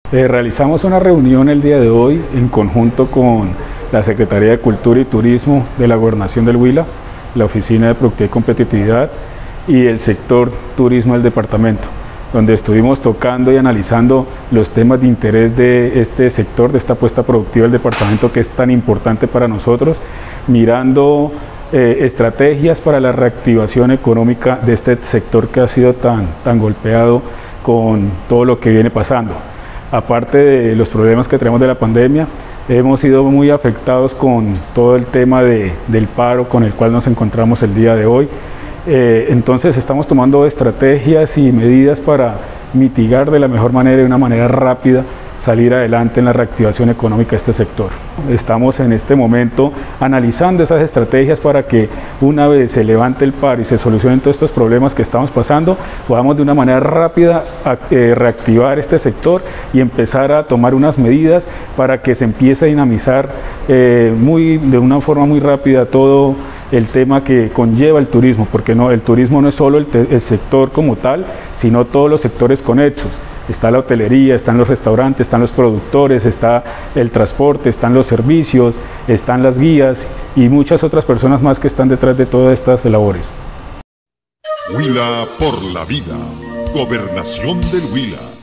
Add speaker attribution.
Speaker 1: Realizamos una reunión el día de hoy en conjunto con la Secretaría de Cultura y Turismo de la Gobernación del Huila, la Oficina de Productividad y Competitividad y el sector turismo del departamento, donde estuvimos tocando y analizando los temas de interés de este sector, de esta apuesta productiva del departamento que es tan importante para nosotros, mirando estrategias para la reactivación económica de este sector que ha sido tan golpeado con todo lo que viene pasando. Aparte de los problemas que tenemos de la pandemia, hemos sido muy afectados con todo el tema del paro con el cual nos encontramos el día de hoy. Entonces estamos tomando estrategias y medidas para mitigar de la mejor manera y de una manera rápida salir adelante en la reactivación económica de este sector. Estamos en este momento analizando esas estrategias para que una vez se levante el paro y se solucionen todos estos problemas que estamos pasando, podamos de una manera rápida reactivar este sector y empezar a tomar unas medidas para que se empiece a dinamizar de una forma muy rápida todo el tema que conlleva el turismo, porque el turismo no es solo el sector como tal, sino todos los sectores conexos. Está la hotelería, están los restaurantes, están los productores, está el transporte, están los servicios, están las guías y muchas otras personas más que están detrás de todas estas labores.
Speaker 2: Huila por la vida. Gobernación del Huila.